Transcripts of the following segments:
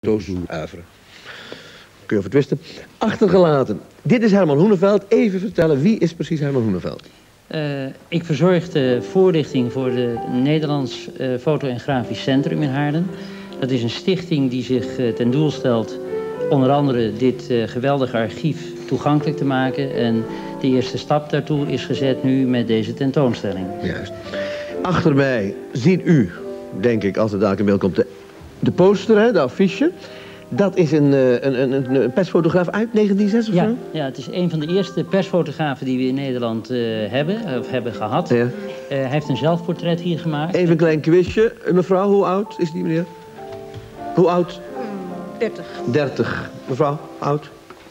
foto's uiveren. Kun je vertwisten. Achtergelaten. Dit is Herman Hoeneveld. Even vertellen, wie is precies Herman Hoeneveld? Ik verzorg de voorlichting voor de Nederlands Foto- en Grafisch Centrum in Haarlem. Dat is een stichting die zich ten doel stelt onder andere dit geweldige archief toegankelijk te maken. En de eerste stap daartoe is gezet nu met deze tentoonstelling. Juist. Achter mij ziet u, denk ik, als het dadelijk in beeld komt, de poster, hè, de affiche. Dat is een persfotograaf uit 1906 of zo? Ja, het is een van de eerste persfotografen die we in Nederland hebben gehad. Ja. Hij heeft een zelfportret hier gemaakt. Even een klein quizje. Mevrouw, hoe oud is die meneer? Hoe oud? 30. 30. Mevrouw, oud?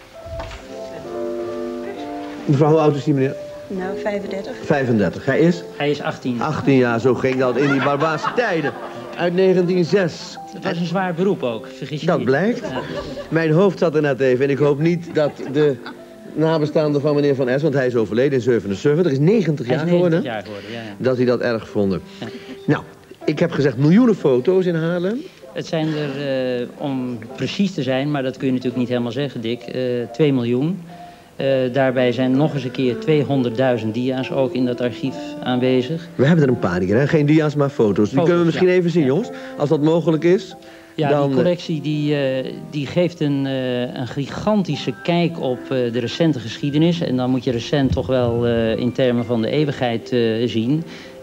Mevrouw, hoe oud is die meneer? Nou, 35. 35. Hij is? Hij is 18. 18 jaar, zo ging dat in die barbaarse tijden. Uit 1906. Het was een zwaar beroep ook, vergis je Dat niet. blijkt. Ja. Mijn hoofd zat er net even en ik hoop niet dat de nabestaanden van meneer Van Es, want hij is overleden in 77, is 90 jaar geworden. 90 jaar geworden, ja. Dat hij dat erg vonden. Ja. Nou, ik heb gezegd miljoenen foto's in Haarlem. Het zijn er, om precies te zijn, maar dat kun je natuurlijk niet helemaal zeggen, Dick, 2 miljoen. Daarbij zijn nog eens een keer 200.000 dia's ook in dat archief aanwezig. We hebben er een paar hier, hè? Geen dia's, maar foto's. Die kunnen we misschien even zien, jongens. Als dat mogelijk is. Ja, dan, die collectie die geeft een gigantische kijk op de recente geschiedenis. En dan moet je recent toch wel in termen van de eeuwigheid zien.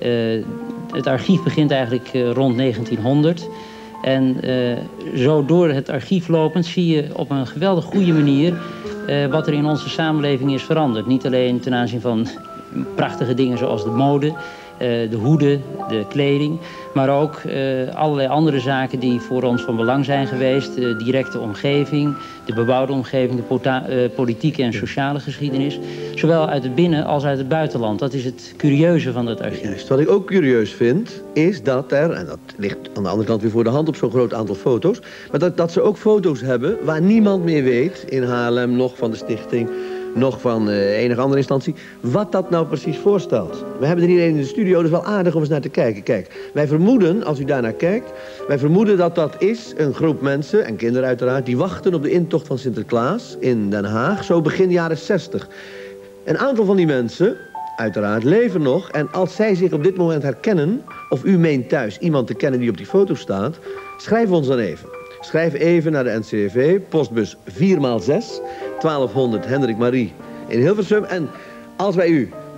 Het archief begint eigenlijk rond 1900. En zo door het archief lopend zie je op een geweldig goede manier wat er in onze samenleving is veranderd. Niet alleen ten aanzien van prachtige dingen zoals de mode, de hoeden, de kleding, maar ook allerlei andere zaken die voor ons van belang zijn geweest. De directe omgeving, de bebouwde omgeving, de politieke en sociale geschiedenis. Zowel uit het binnen- als uit het buitenland. Dat is het curieuze van dat archief. Juist. Wat ik ook curieus vind, is dat er, en dat ligt aan de andere kant weer voor de hand op zo'n groot aantal foto's, maar dat ze ook foto's hebben waar niemand meer weet, in Haarlem, nog van de stichting, nog van enige andere instantie, wat dat nou precies voorstelt. We hebben er hier een in de studio, dat is wel aardig om eens naar te kijken. Kijk, wij vermoeden, als u daarnaar kijkt, wij vermoeden dat dat is een groep mensen, en kinderen uiteraard, die wachten op de intocht van Sinterklaas in Den Haag, zo begin jaren 60. Een aantal van die mensen, uiteraard, leven nog, en als zij zich op dit moment herkennen, of u meent thuis iemand te kennen die op die foto staat, schrijf ons dan even. Schrijf even naar de NCRV, postbus 4x6, 1200 Hendrik Marie in Hilversum. En als wij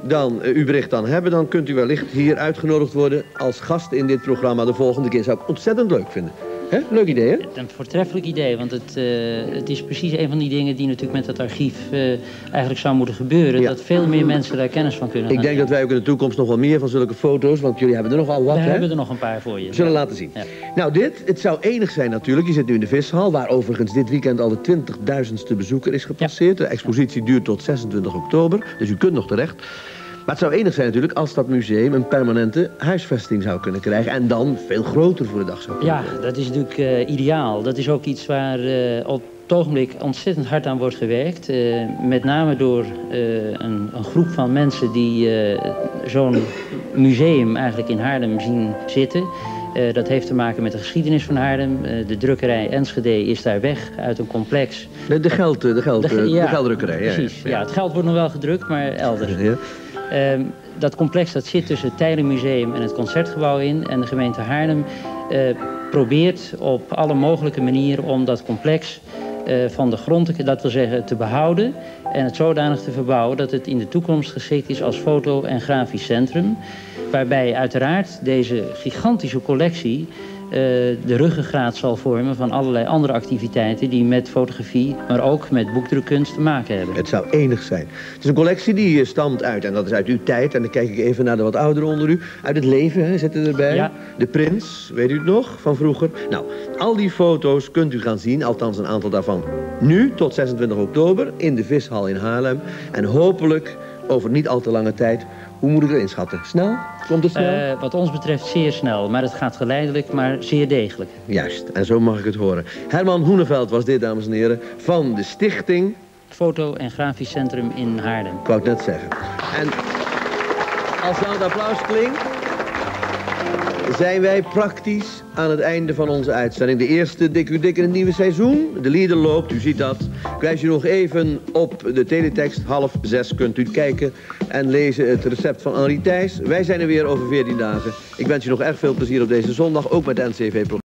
uw bericht dan hebben, dan kunt u wellicht hier uitgenodigd worden als gast in dit programma de volgende keer. Zou ik ontzettend leuk vinden. Hè? Leuk idee, hè? Een voortreffelijk idee, want het is precies een van die dingen die natuurlijk met het archief eigenlijk zou moeten gebeuren. Ja. Dat veel meer mensen daar kennis van kunnen Ik gaan denk dat wij ook in de toekomst nog wel meer van zulke foto's, want jullie hebben er nogal wat, We hè? hebben er nog een paar voor je. Zullen laten zien. Ja. Nou, het zou enig zijn natuurlijk. Je zit nu in de Vishal, waar overigens dit weekend al de 20.000ste bezoeker is gepasseerd. De expositie duurt tot 26 oktober, dus u kunt nog terecht. Maar het zou enig zijn natuurlijk als dat museum een permanente huisvesting zou kunnen krijgen. En dan veel groter voor de dag zou kunnen worden. Ja, dat is natuurlijk ideaal. Dat is ook iets waar op het ogenblik ontzettend hard aan wordt gewerkt. Met name door een groep van mensen die zo'n museum eigenlijk in Haarlem zien zitten. Dat heeft te maken met de geschiedenis van Haarlem. De drukkerij Enschede is daar weg uit een complex. De gelddrukkerij. Precies. Ja, het geld wordt nog wel gedrukt, maar elders. Ja. Dat complex dat zit tussen het Tijdenmuseum en het Concertgebouw in. En de gemeente Haarlem probeert op alle mogelijke manieren om dat complex van de grond, dat wil zeggen, te behouden. En het zodanig te verbouwen dat het in de toekomst geschikt is als foto- en grafisch centrum. Waarbij uiteraard deze gigantische collectie de ruggengraat zal vormen van allerlei andere activiteiten die met fotografie, maar ook met boekdrukkunst te maken hebben. Het zou enig zijn. Het is een collectie die stamt uit, en dat is uit uw tijd, en dan kijk ik even naar de wat ouderen onder u, uit het leven, hè, zitten erbij. Ja. De Prins, weet u het nog, van vroeger? Nou, al die foto's kunt u gaan zien, althans een aantal daarvan, nu tot 26 oktober in de Vishal in Haarlem. En hopelijk over niet al te lange tijd. Hoe moet ik erin schatten? Snel? Komt het snel? Wat ons betreft zeer snel, maar het gaat geleidelijk, maar zeer degelijk. Juist, en zo mag ik het horen. Herman Hoeneveld was dit, dames en heren, van de stichting Foto- en Grafisch Centrum in Haarlem. Ik wou het net zeggen. En als nou het applaus klinkt, zijn wij praktisch aan het einde van onze uitzending. De eerste Dik u Dik in het nieuwe seizoen. De lieder loopt, u ziet dat. Ik wijs u nog even op de teletext. 5:30 kunt u kijken en lezen het recept van Henri Thijs. Wij zijn er weer over 14 dagen. Ik wens u nog erg veel plezier op deze zondag, ook met NCV-programma.